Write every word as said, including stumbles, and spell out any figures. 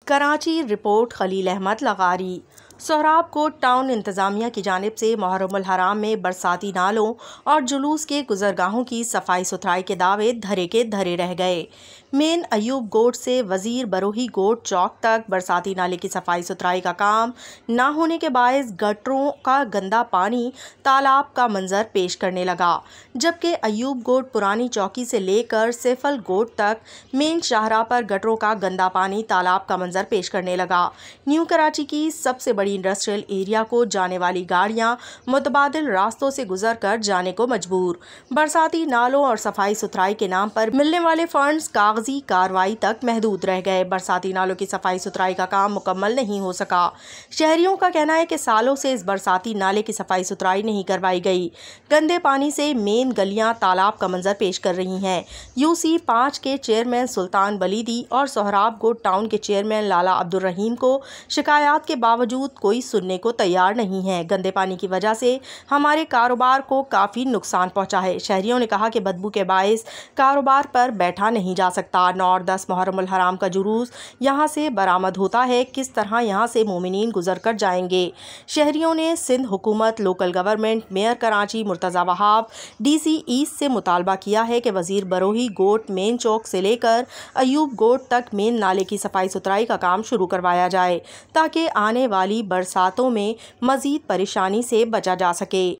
Karachi report Khalil Ahmed Lagari. Sohrab Goth town इंतज़ामिया की जानिब से मुहर्रम हराम में बरसाती नालों और जुलूस के गुजरगाहों की सफाई सुथराई के दावे धरे के धरे रह गए। मेन अयूब गोट से वजीर बरोही गोट चौक तक बरसाती नाले की सफाई सुथराई का काम ना होने के बायस गटरों का गंदा पानी तालाब का मंजर पेश करने लगा, जबकि अयूब गोट पुरानी चौकी से लेकर सेफल गोट तक मेन शाहराह पर गटरों का गंदा पानी तालाब का मंजर पेश करने लगा। न्यू कराची की सबसे बड़ी इंडस्ट्रियल एरिया को जाने वाली गाड़ियां मुतबादिल रास्तों से गुजर कर जाने को मजबूर। बरसाती नालों और सफाई सुथराई के नाम पर मिलने वाले फंड्स कागजी कार्रवाई तक महदूद रह गए। बरसाती नालों की सफाई सुथराई का काम मुकम्मल नहीं हो सका। शहरियों का कहना है कि सालों से इस बरसाती नाले की सफाई सुथराई नहीं करवाई गई। गंदे पानी से मेन गलियां तालाब का मंजर पेश कर रही हैं। यूसी पाँच के चेयरमैन सुल्तान बलीदी और सोहराब गोथ टाउन के चेयरमैन लाला अब्दुल रहीम को शिकायत के बावजूद कोई सुनने को तैयार नहीं है। गंदे पानी की वजह से हमारे कारोबार को काफ़ी नुकसान पहुंचा है। शहरियों ने कहा कि बदबू के बायस कारोबार पर बैठा नहीं जा सकता। नौ और दस मुहर्रम हराम का जुलूस यहां से बरामद होता है, किस तरह यहां से मोमिनीन गुजर कर जाएंगे। शहरियों ने सिंध हुकूमत, local government, mayor Karachi Murtaza Wahab, DC East से मुतालबा किया है कि वजीर बरोही गोट मेन चौक से लेकर अयूब गोट तक मेन नाले की सफाई सुथराई का काम शुरू करवाया जाए, ताकि आने वाली बरसातों में मजीद परेशानी से बचा जा सके।